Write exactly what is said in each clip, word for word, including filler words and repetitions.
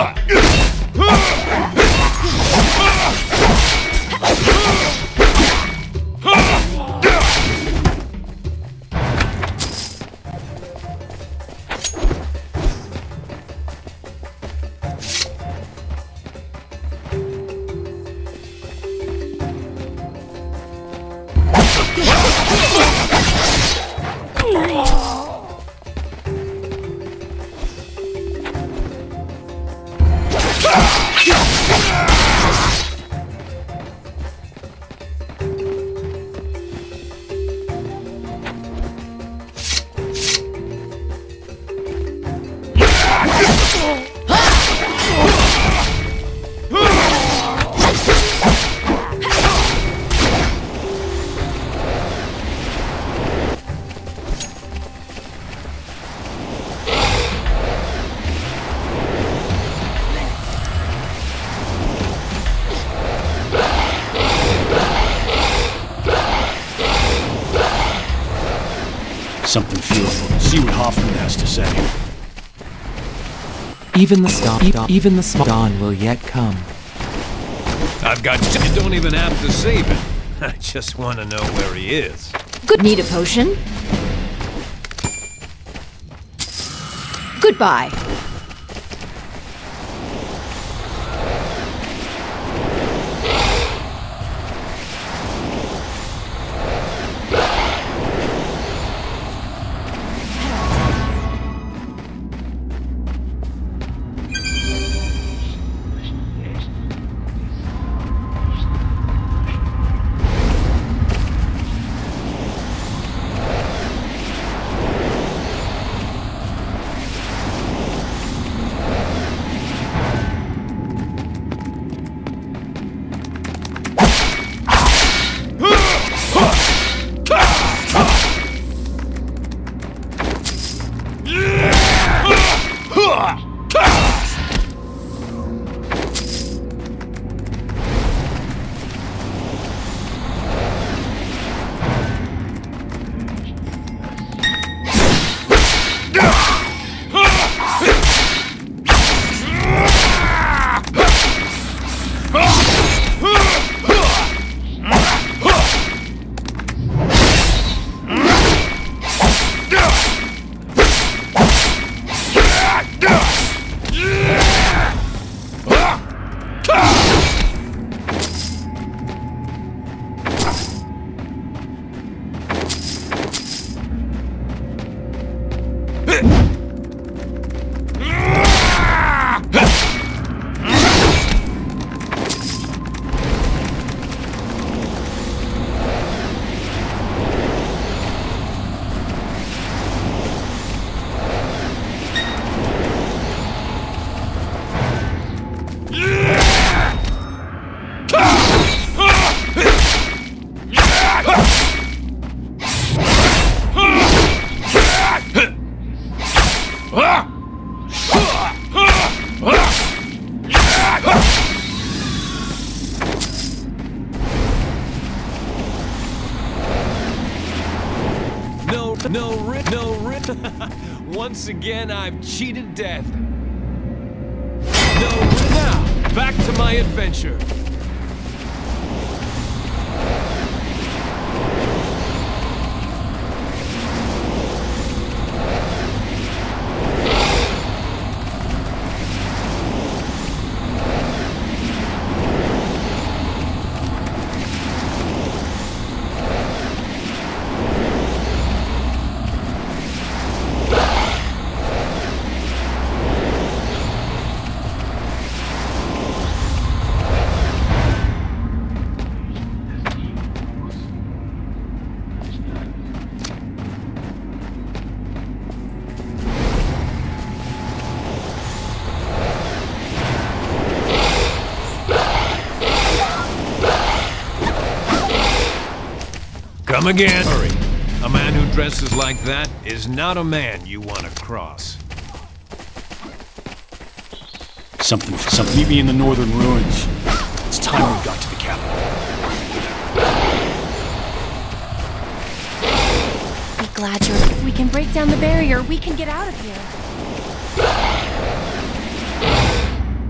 Something fearful. See what Hoffman has to say. Even the dawn, even the small dawn will yet come. I've got. You don't even have to save it. I just want to know where he is. Good. Need a potion? Goodbye. No rip, no rip. Once again, I've cheated death. No, now, back to my adventure. Come again. Hurry. A man who dresses like that is not a man you want to cross. Something, something. Meet me in the northern ruins. It's time we got to the capital. Be glad you're... If we can break down the barrier, we can get out of here.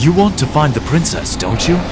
You want to find the princess, don't you?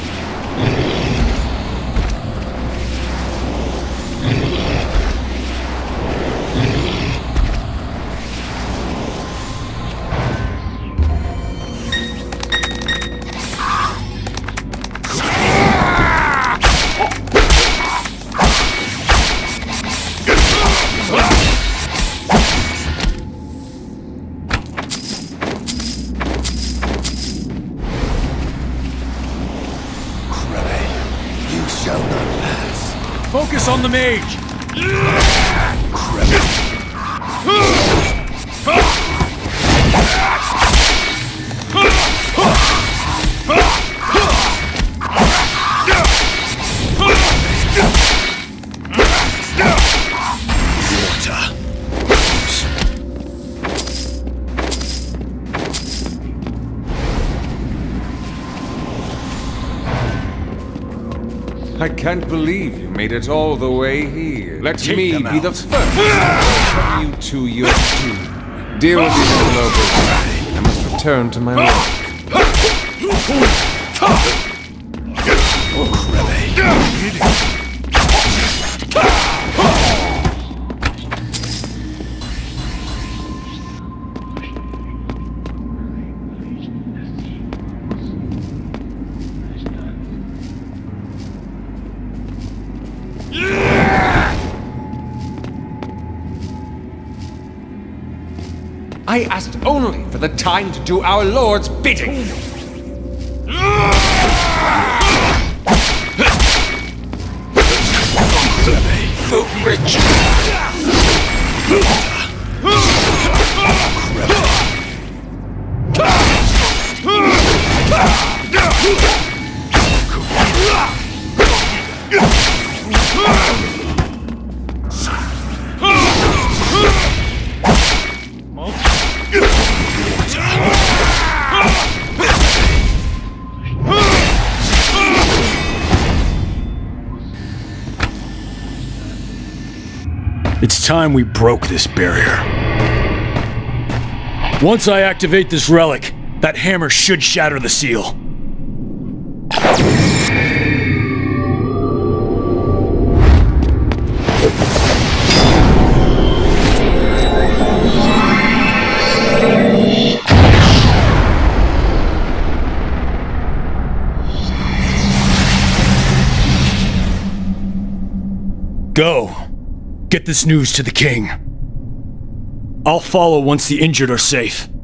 Focus on the mage! I can't believe you made it all the way here. Let Take me them be out. the first to welcome you to your doom. Deal with these little locals. I must return to my work. I asked only for the time to do our Lord's bidding. The rich. It's time we broke this barrier. Once I activate this relic, that hammer should shatter the seal. Go. Get this news to the king. I'll follow once the injured are safe.